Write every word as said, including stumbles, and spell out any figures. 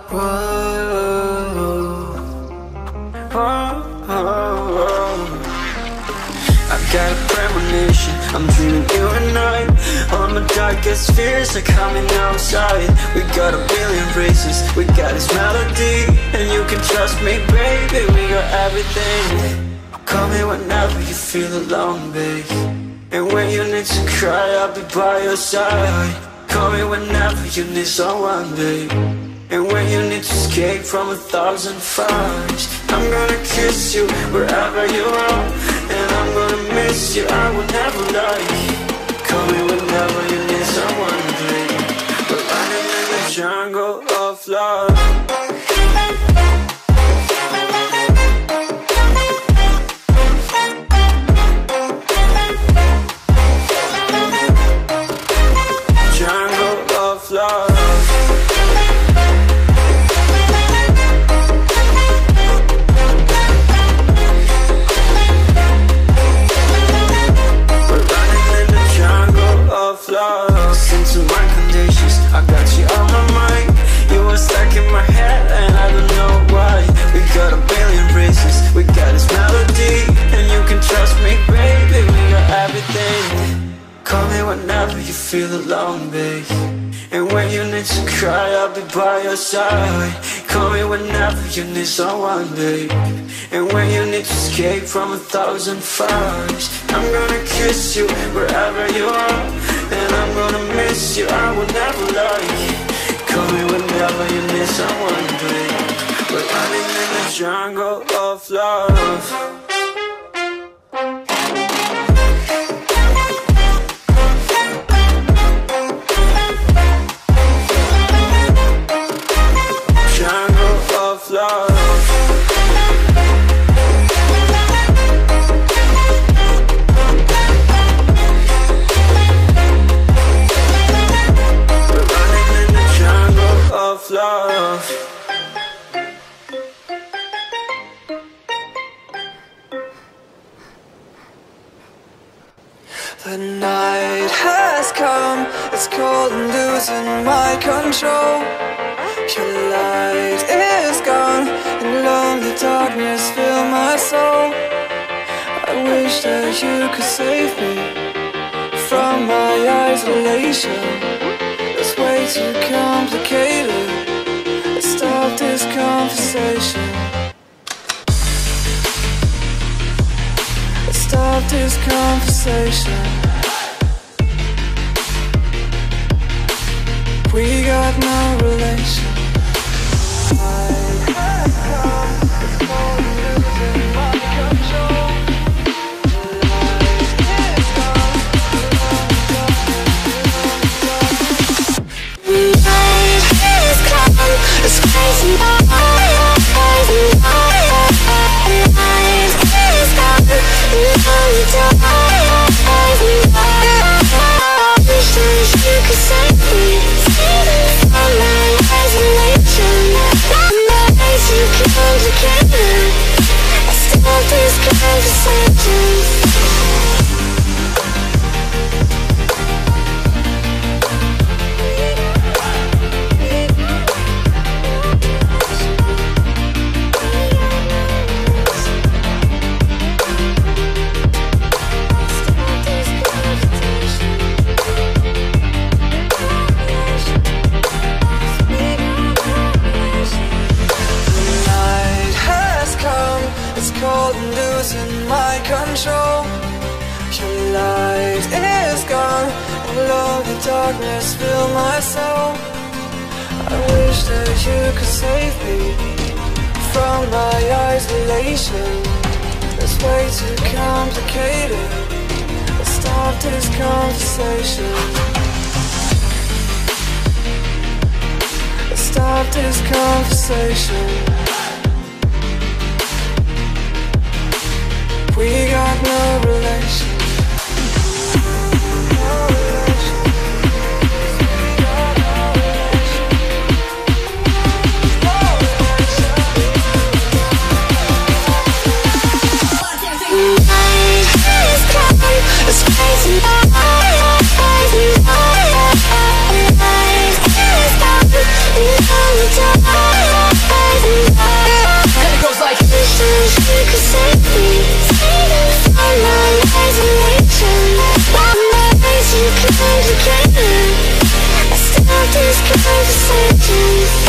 Whoa, whoa, whoa. I got a premonition, I'm dreaming you and I. All my darkest fears are coming outside. We got a billion races, we got this melody. And you can trust me, baby, we got everything. Call me whenever you feel alone, babe. And when you need to cry, I'll be by your side. Call me whenever you need someone, babe. And when you need to escape from a thousand fires, I'm gonna kiss you wherever you are. And I'm gonna miss you, I will never lie. Call me whenever you need someone, babe. We're running in the jungle of love. Feel alone, babe. And when you need to cry, I'll be by your side. Call me whenever you need someone, babe. And when you need to escape from a thousand fires, I'm gonna kiss you wherever you are. And I'm gonna miss you, I will never lie. Call me whenever you need someone, babe. We're running in the jungle of love. The night has come, it's cold and losing my control. Your light is gone, and lonely darkness fill my soul. I wish that you could save me from my isolation. It's way too complicated. Let's stop this conversation. Let's stop this conversation. We got no relation. I have come, it's cold and losing my control. The light is gone, the night is come, it's crazy. The night is gone, the lonely dark. I wish that you could save me from my isolation. My eyes too complicated. Let's stop this conversation. Cold and losing my control. Your light is gone, and lonely darkness fill my soul. I wish that you could save me from my isolation. It's way too complicated. Let's stop this conversation. Let's stop this conversation. We got no relation. No relation. We got no relation. No relation. The night is coming, it's crazy. The night is coming, it's crazy. these conversations.